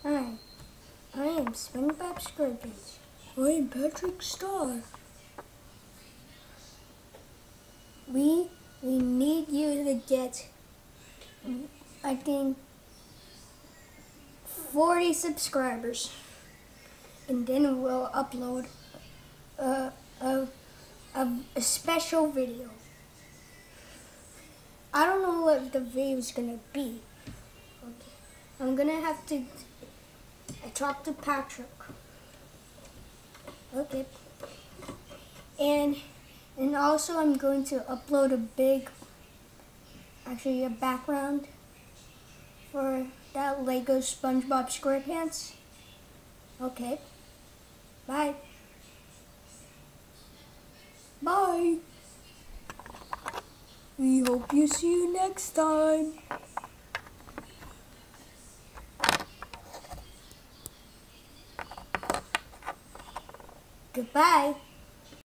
Hi, I am SpongeBob SquarePants. I am Patrick Star. We need you to get, I think, 40 subscribers, and then we'll upload a special video. I don't know what the video is gonna be. Okay. I'm gonna have to talk to Patrick. Okay. And also I'm going to upload a background for that Lego SpongeBob SquarePants. Okay. Bye. Bye. We hope you see you next time. Goodbye.